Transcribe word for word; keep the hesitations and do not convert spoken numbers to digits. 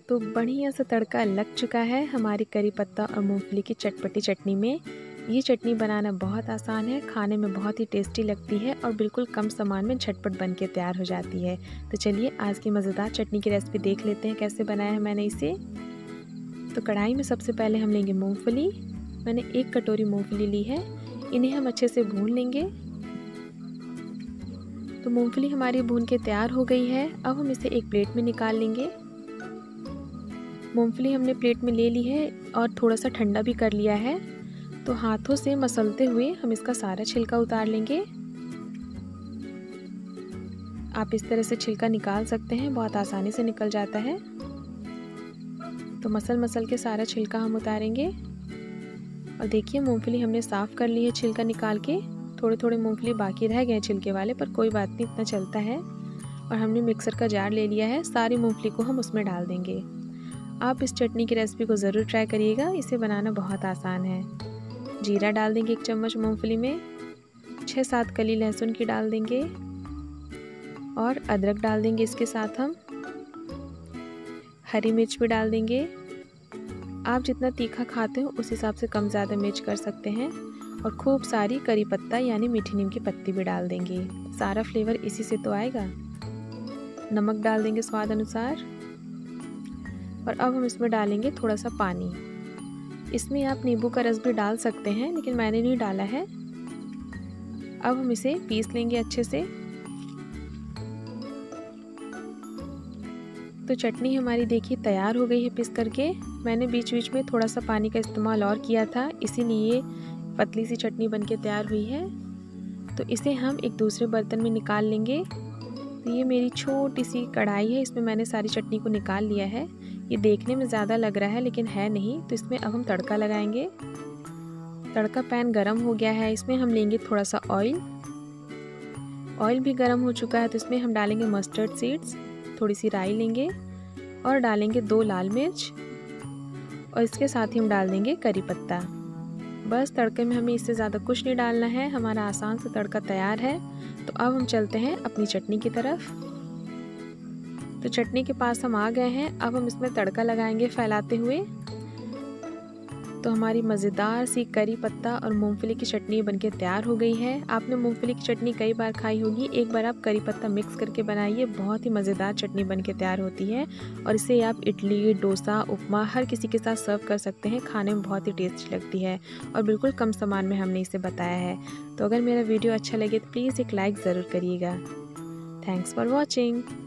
तो बढ़िया सा तड़का लग चुका है हमारी करी पत्ता और मूंगफली की चटपटी चटनी में। ये चटनी बनाना बहुत आसान है, खाने में बहुत ही टेस्टी लगती है और बिल्कुल कम सामान में झटपट बन के तैयार हो जाती है। तो चलिए आज की मज़ेदार चटनी की रेसिपी देख लेते हैं कैसे बनाया है मैंने इसे। तो कढ़ाई में सबसे पहले हम लेंगे मूँगफली। मैंने एक कटोरी मूँगफली ली है, इन्हें हम अच्छे से भून लेंगे। तो मूँगफली हमारी भून के तैयार हो गई है। अब हम इसे एक प्लेट में निकाल लेंगे। मूंगफली हमने प्लेट में ले ली है और थोड़ा सा ठंडा भी कर लिया है। तो हाथों से मसलते हुए हम इसका सारा छिलका उतार लेंगे। आप इस तरह से छिलका निकाल सकते हैं, बहुत आसानी से निकल जाता है। तो मसल मसल के सारा छिलका हम उतारेंगे। और देखिए मूंगफली हमने साफ़ कर ली है छिलका निकाल के। थोड़े थोड़े मूंगफली बाकी रह गए छिलके वाले, पर कोई बात नहीं, इतना चलता है। और हमने मिक्सर का जार ले लिया है, सारी मूंगफली को हम उसमें डाल देंगे। आप इस चटनी की रेसिपी को ज़रूर ट्राई करिएगा, इसे बनाना बहुत आसान है। जीरा डाल देंगे एक चम्मच मूंगफली में, छः सात कली लहसुन की डाल देंगे और अदरक डाल देंगे इसके साथ हम। हरी मिर्च भी डाल देंगे। आप जितना तीखा खाते हो उस हिसाब से कम ज़्यादा मिर्च कर सकते हैं। और खूब सारी करी पत्ता यानी मीठी नीम की पत्ती भी डाल देंगे, सारा फ्लेवर इसी से तो आएगा। नमक डाल देंगे स्वाद अनुसार। और अब हम इसमें डालेंगे थोड़ा सा पानी। इसमें आप नींबू का रस भी डाल सकते हैं, लेकिन मैंने नहीं डाला है। अब हम इसे पीस लेंगे अच्छे से। तो चटनी हमारी देखिए तैयार हो गई है पीस करके। मैंने बीच बीच में थोड़ा सा पानी का इस्तेमाल और किया था, इसीलिए पतली सी चटनी बनके तैयार हुई है। तो इसे हम एक दूसरे बर्तन में निकाल लेंगे। तो ये मेरी छोटी सी कढ़ाई है, इसमें मैंने सारी चटनी को निकाल लिया है। ये देखने में ज़्यादा लग रहा है लेकिन है नहीं। तो इसमें अब हम तड़का लगाएंगे। तड़का पैन गरम हो गया है, इसमें हम लेंगे थोड़ा सा ऑयल। ऑयल भी गरम हो चुका है, तो इसमें हम डालेंगे मस्टर्ड सीड्स, थोड़ी सी राई लेंगे और डालेंगे दो लाल मिर्च। और इसके साथ ही हम डाल देंगे करी पत्ता। बस तड़के में हमें इससे ज़्यादा कुछ नहीं डालना है, हमारा आसान सा तड़का तैयार है। तो अब हम चलते हैं अपनी चटनी की तरफ। तो चटनी के पास हम आ गए हैं, अब हम इसमें तड़का लगाएंगे फैलाते हुए। तो हमारी मज़ेदार सी करी पत्ता और मूंगफली की चटनी बनके तैयार हो गई है। आपने मूंगफली की चटनी कई बार खाई होगी, एक बार आप करी पत्ता मिक्स करके बनाइए, बहुत ही मज़ेदार चटनी बनके तैयार होती है। और इसे आप इडली, डोसा, उपमा हर किसी के साथ सर्व कर सकते हैं, खाने में बहुत ही टेस्टी लगती है। और बिल्कुल कम सामान में हमने इसे बताया है। तो अगर मेरा वीडियो अच्छा लगे तो प्लीज़ एक लाइक ज़रूर करिएगा। Thanks for watching.